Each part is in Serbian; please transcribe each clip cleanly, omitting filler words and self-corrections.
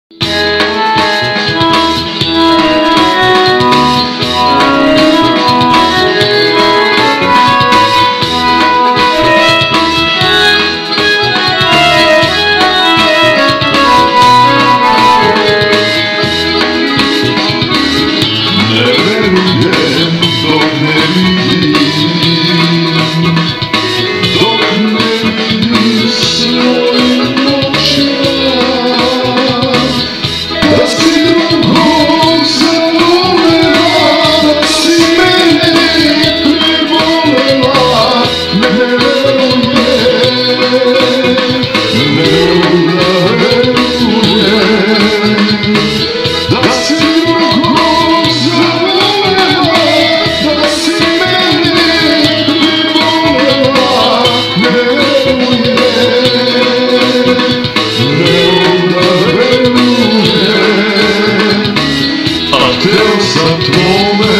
Hteo sam tvome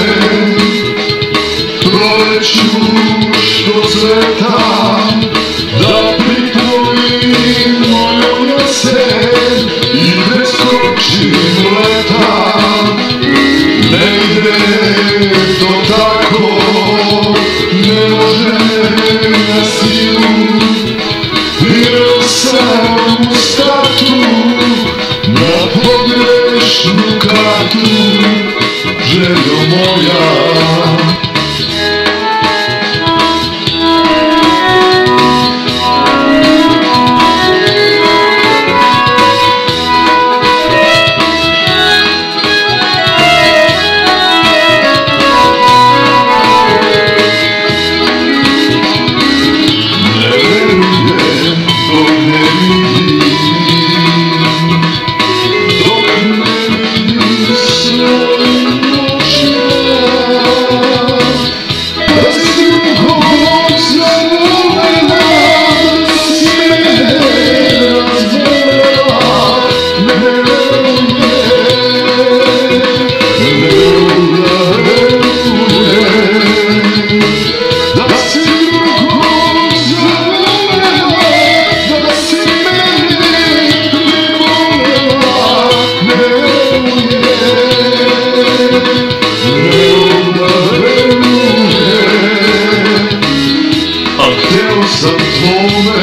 proleću što cveta, da pritvojim mojom jesen i preskočim leta. Ne ide to tako, ne može na silu, birao sam u startu na pogrešnu kartu. Željo moja, ne verujem dok ne vidim, dok ne vidim svojim hteo sam tvome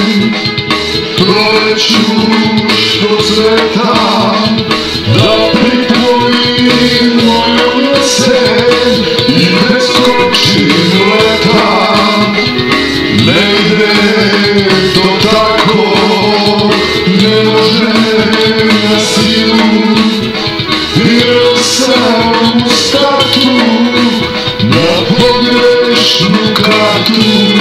proleću što cveta, da pritvojim mojom jesen i preskočim leta. Ne ide to tako, ne može na silu, birao sam u startu na pogrešnu kartu.